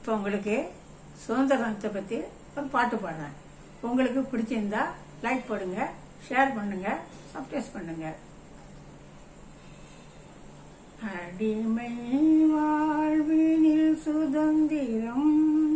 இப்போ உங்களுக்கு சுதந்திரத்தை பற்றி ஒரு பாட்டு பாடுறேன். உங்களுக்கு பிடிச்சிருந்தா லைக் போடுங்க, ஷேர் பண்ணுங்க, சப்ஸ்கிரைப் பண்ணுங்க. அடிமை வாழ்வினில் சுதந்திரம்,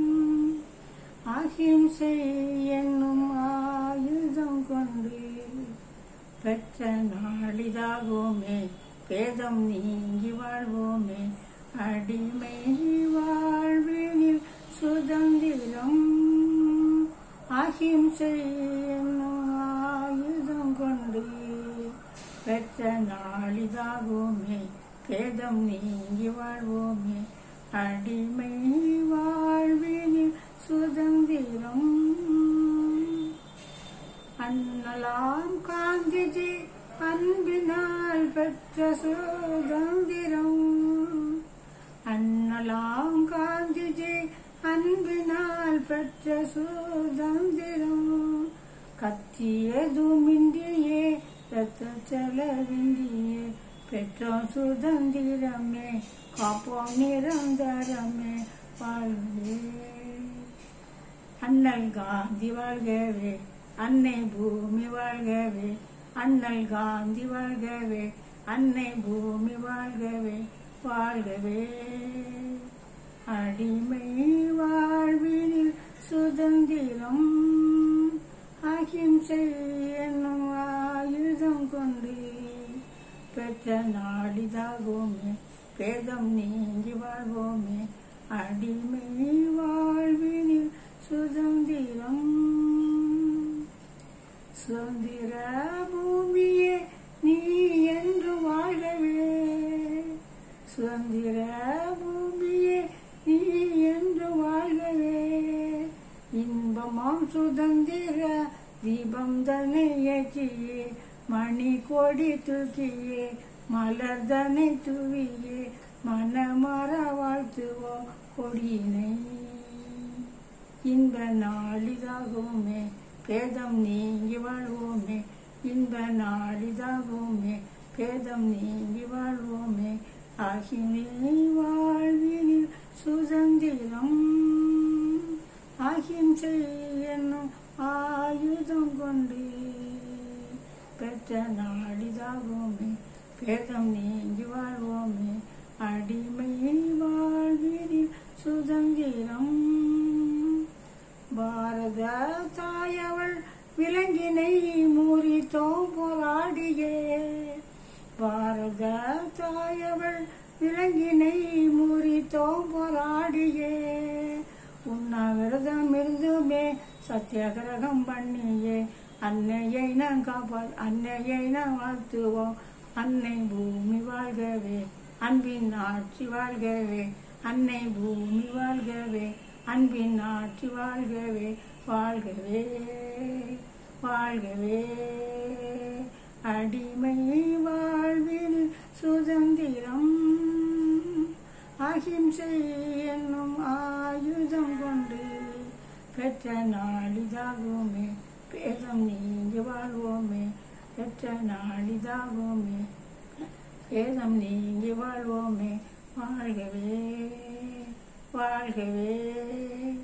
அஹிம்சை என்னும் ஆயுதம் கொண்டு பெற்ற நாளிதாகுமே, பேதம் நீங்கி வாழ்வோமே. அடிமை வாழ்வினில் சுதந்திரம், அஹிம்சை என்னும் ஆயுதம் கொண்டு பெற்ற நாளிதாகுமே, பேதம் நீங்கி வாழ்வோமே. அடிமை வாழ்வினில் சுதந்திரம். அண்ணலாம் காந்திஜி அன்பினால் பெற்ற சுதந்திரம், அண்ணலாம் காந்திஜி அன்பினால் பெற்ற சுதந்திரம். கத்தியதுமின்றியே ரத்த செலவின்றியே பெற்றோம் சுதந்திரமே, காப்போம் நிரந்தரமே வாழ்வே. அண்ணல் காந்தி வாழ்கவே, அன்னை பூமி வாழ்கவே. அண்ணல் காந்தி வாழ்கவே, அன்னை பூமி வாழ்கவே வாழ்கவே. அடிமை வாழ்வினில் சுதந்திரம், அஹிம்சை என்னும் ஆயுதம் கொண்டு பெற்ற நாளிதாகுமே, பேதம் நீங்கி வாழ்வோமே. அடிமை வாழ்வினில் சுதந்திரம். சுதந்திர பூமியே நீ என்று வாழ்கவே, சுதந்திர பூமியே நீ என்று வாழ்கவே. இன்பமாம் சுதந்திர தீபம் தன்னை ஏற்றியே, மணி கொடி தூக்கியே, மலர்தனை தூவியே, மனமர வாழ்த்துவோம் கொடியினை. இன்ப நாளிதாகுமே, பேதம் நீங்கி வாழ்வோமே. இன்ப நாளிதாகுமே, பேதம் நீங்கி வாழ்வோமே. அஹிம்சை வாழ்வினில் சுதந்திரம், அஹிம்சை என்னும் ஆயுதம் கொண்டு பெற்ற நாளிதாகுமே, பேதம் நீங்கி வாழ்வோமே. அடிமை வாழ்வினில் சுதந்திரம். பாரத தாயவள் விலங்கினை முறித்தோம் போராடியே, பாரத தாயவள் விலங்கினை முறித்தோம் போராடியே. உண்ணாவிரதம் இருந்துமே சத்தியாகிரகம் பண்ணியே, அன்னையை நாம் அன்னையை நாம் வாழ்த்துவோம். அன்னை பூமி வாழ்கவே, அன்பின் ஆட்சி வாழ்கவே. அன்னை பூமி வாழ்கவே, அன்பின் ஆட்சி வாழ்கவே வாழ்கவே வாழ்கவே. அடிமை வாழ்வில் சுதந்திரம், அஹிம்சை என்னும் ஆயுதம் கொண்டு பெற்ற நாளிதாகுமே, பேதம் நீங்கி வாழ்வோமே. பெற்ற நாளிதாகுமே, பேதம் நீங்கி வாழ்வோமே. வாழ்கவே வாழ்கவே.